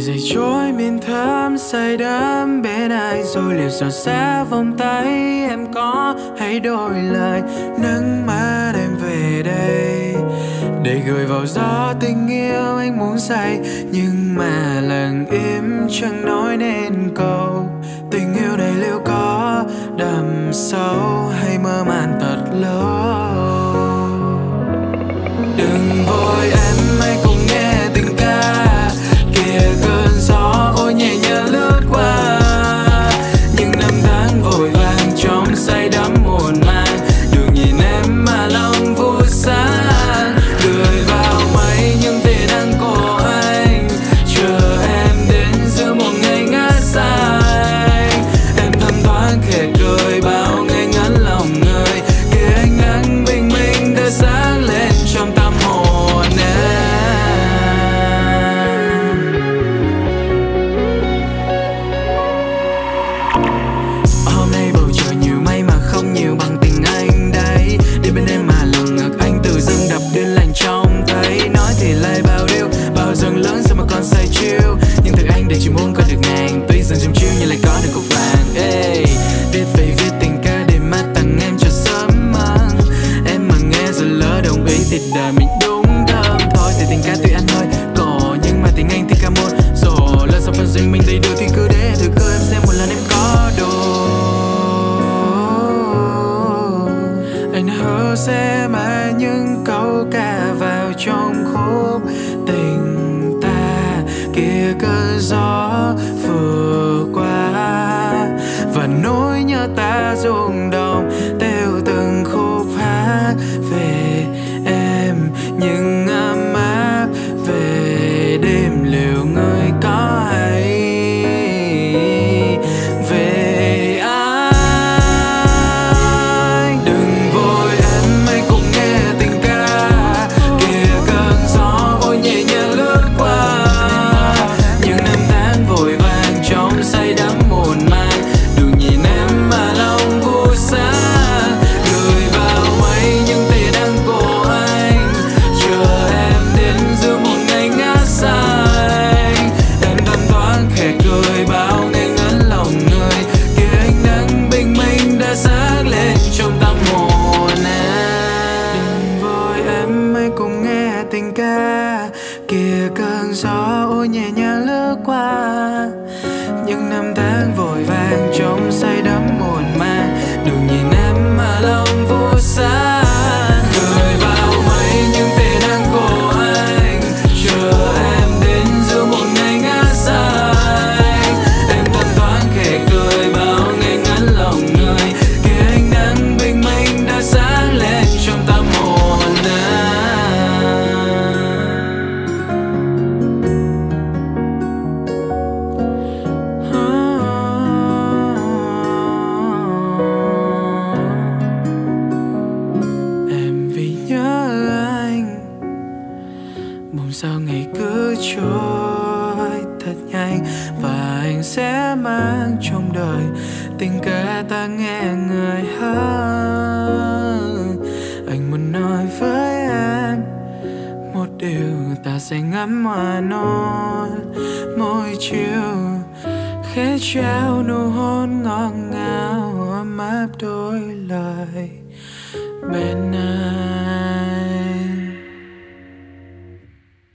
giây trôi miên thắm say đắm bên ai rồi liệu giọt xa vòng tay em có hãy đổi lại nắng mắt em về đây để gửi vào gió tình yêu anh muốn say nhưng mà lặng im chẳng nói nên câu tình yêu này liệu có đậm sâu hay mơ màng thật lâu. Đừng vội em hãy cùng nghe tình ca kìa cơn gió ôi nhẹ nhàng lướt qua những năm tháng vội vàng trong say đắm hồn mang đường nhìn em mà lòng vui sáng cười vào mây những tia nắng của anh chờ em đến giữa một ngày ngát say em thầm thoáng khẽ cười bao ngày ngắn lòng người kia ánh nắng bình minh đã sáng lên trong tâm hồn em. Hôm nay bầu trời nhiều mây mà không nhiều bằng tình anh đấy đi bên em mà lồng ngực anh tự dưng đập đến lạnh trong thấy nói thì lại bao điều bao dần lớn sao mà còn say chill nhưng thực anh để chỉ muốn có được nàng tuy dần dần chill nhưng lại có được cục vàng. Ê biết về viết tình ca để mắt tặng em cho sớm mang em mà nghe rồi lỡ đồng ý thì đời mình đúng thơm thôi thì tình ca tuy anh hơi cổ nhưng mà tình anh thì ca một rồi lần sau phần duyên mình đầy đủ thì cứ để thử cơ em xem một lần em có đủ. Anh hứa sẽ mang những câu ca vào trong khúc tình ta kia cơn gió vừa qua và nỗi nhớ ta rung động theo từng khúc hát về em nhưng ấm áp về đêm liệu người có hay về anh. Đừng vội em hãy cùng nghe tình ca kìa cơn gió ôi nhẹ nhàng lướt qua những năm tháng vội vàng trong say đắm hồn mang đường nhìn em mà lòng vui sáng cười vào mây những tia nắng của anh chờ em đến giữa một ngày ngát say em thầm thoáng khẽ cười bao ngày ngắn lòng người kia ánh nắng bình minh đã sáng lên trong tâm hồn em. Đừng vội em hãy cùng nghe tình ca kìa cơn gió ôi nhẹ nhàng lướt qua những năm tháng vội vàng trong say đắm hồn mang đường nhìn em mà lòng vui sáng cười vào mây những tia nắng của anh chờ em đến giữa một ngày ngát say em thầm thoáng khẽ cười bao ngày ngắn lòng người kia ánh nắng bình minh đã sáng lên trong tâm hồn em. Em vì nhớ anh mong sao ngày cứ trôi thật nhanh và anh sẽ mang trong đời tình ca ta nghe người hát. Anh muốn nói với em một điều ta sẽ ngắm hoa non mỗi chiều khẽ trao nụ hôn ngọt ngào ấm áp đôi lời bên anh.